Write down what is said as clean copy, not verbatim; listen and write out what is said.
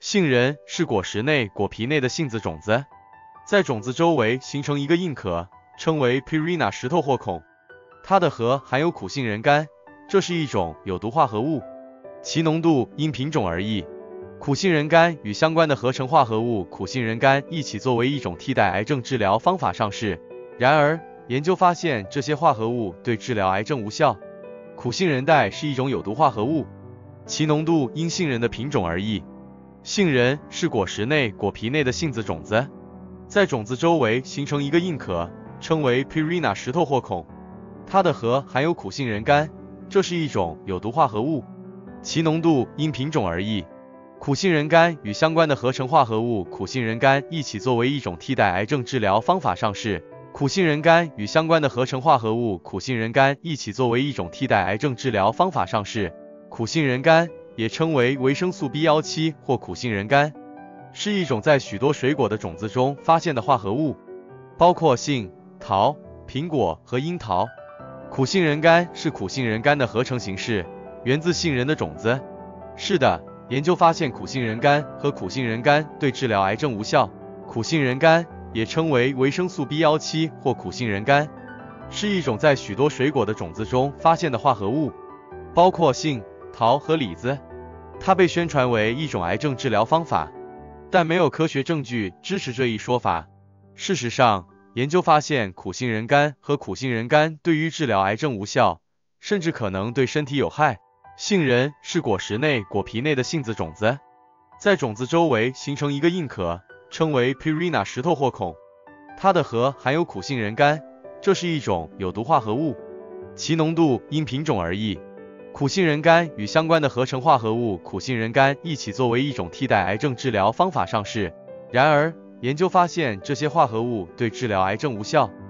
杏仁是果实内果皮内的杏子种子，在种子周围形成一个硬壳，称为 Purina 石头或孔。它的核含有苦杏仁苷，这是一种有毒化合物，其浓度因品种而异。苦杏仁苷与相关的合成化合物苦杏仁苷一起作为一种替代癌症治疗方法上市。然而，研究发现这些化合物对治疗癌症无效。苦杏仁苷是一种有毒化合物，其浓度因杏仁的品种而异。杏仁是果实内果皮内的杏子种子，在种子周围形成一个硬壳，称为 Purina 石头或孔。它的核含有苦杏仁苷，这是一种有毒化合物，其浓度因品种而异。苦杏仁苷与相关的合成化合物苦杏仁苷一起作为一种替代癌症治疗方法上市。苦杏仁苷与相关的合成化合物苦杏仁苷一起作为一种替代癌症治疗方法上市。苦杏仁苷也称为维生素 B17 或苦杏仁苷，是一种在许多水果的种子中发现的化合物，包括杏、桃、苹果和樱桃。苦杏仁苷是苦杏仁苷的合成形式，源自杏仁的种子。是的，研究发现苦杏仁苷和苦杏仁苷对治疗癌症无效。苦杏仁苷也称为维生素 B17 或苦杏仁苷，是一种在许多水果的种子中发现的化合物，包括杏、桃和李子。它被宣传为一种癌症治疗方法，但没有科学证据支持这一说法。事实上，研究发现苦杏仁苷和苦杏仁苷对于治疗癌症无效，甚至可能对身体有害。杏仁是果实内果皮内的杏子种子，在种子周围形成一个硬壳，称为 Purina 石头或孔。它的核含有苦杏仁苷，这是一种有毒化合物，其浓度因品种而异。苦杏仁苷与相关的合成化合物苦杏仁苷一起作为一种替代癌症治疗方法上市。然而，研究发现这些化合物对治疗癌症无效。